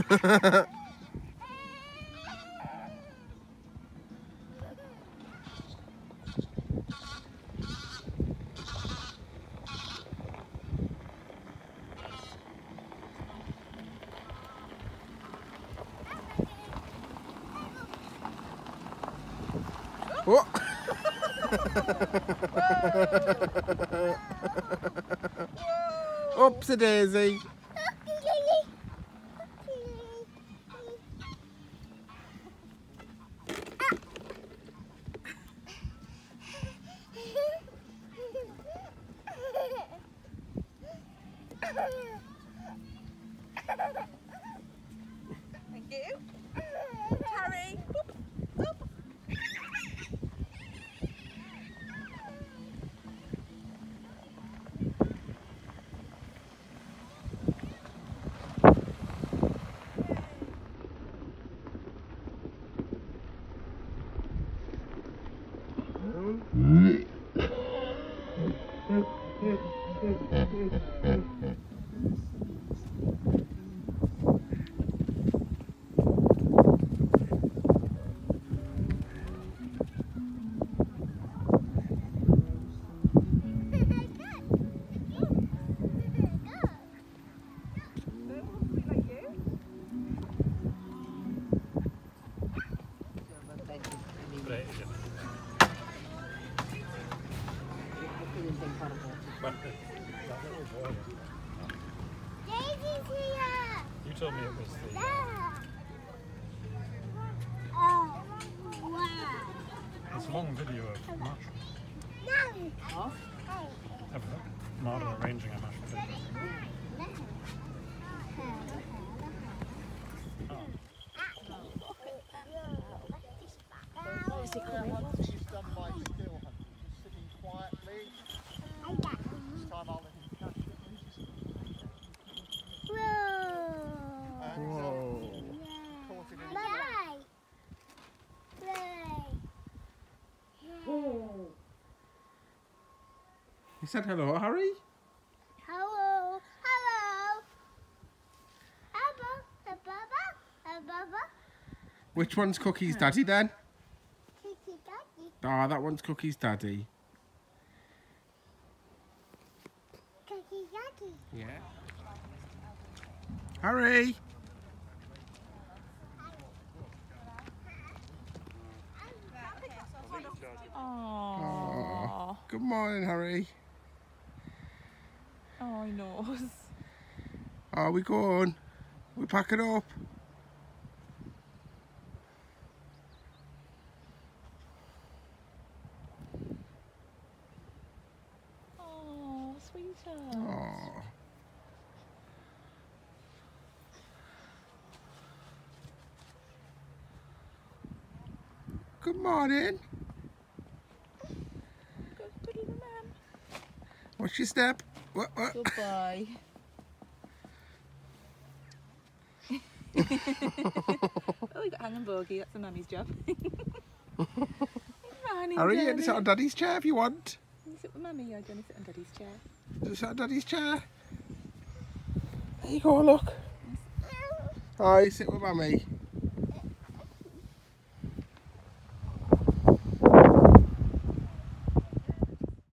Oh. Oopsie daisy. Thank you. Harry. Daisy's here! You told me it was the... Yeah! Oh, wow. It's a long video of Marshall. No! Have a look. Marshall arranging a mash potato. She's done my still hunt. She's sitting quietly. This time I'll let him catch it. Whoa. Caught it in You said hello, Harry? Hello. Hello. Hello. Baba. Which one's Cookie's daddy then? Kiki Daddy. Ah, that one's Cookie's daddy. Kiki Daddy. Yeah. Harry! Oh. Good morning, Harry. Oh, he knows. Are we going? We packing up? Oh, sweetheart. Oh. Good morning. Good little man. What's your step? What? Goodbye. Oh, we got hanging bogey. That's the mummy's job. Harry, you can sit on Daddy's chair if you want. Can you sit with mummy or do you want to sit on Daddy's chair? Just sit on Daddy's chair. There you go, look. Hi, sit with Mummy.